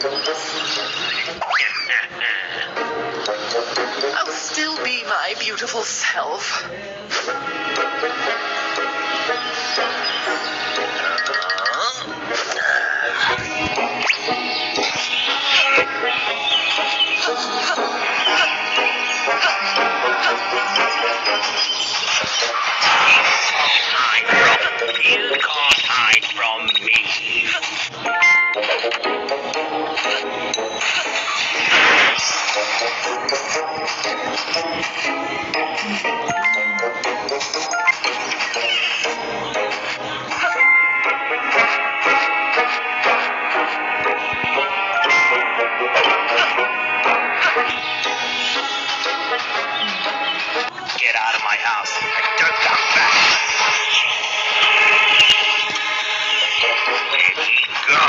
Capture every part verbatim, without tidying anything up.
I'll still be my beautiful self. You can't hide from me. Get out of my house and don't come back. Let me go.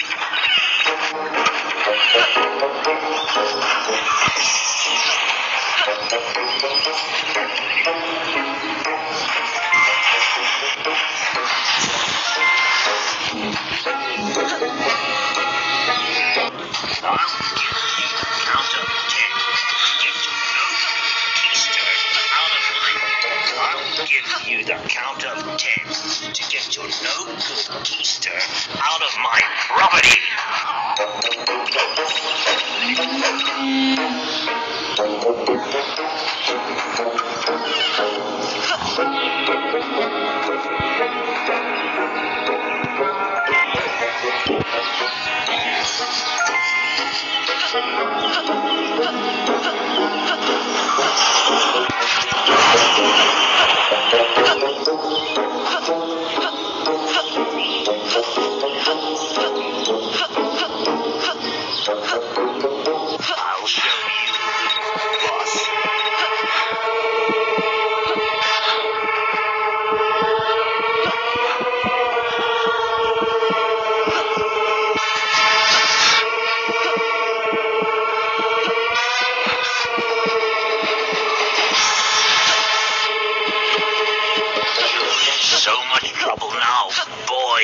I'll give you the count of ten to get your no-good keister out of my property. I'll show you, boss. You're in so much trouble now, boy.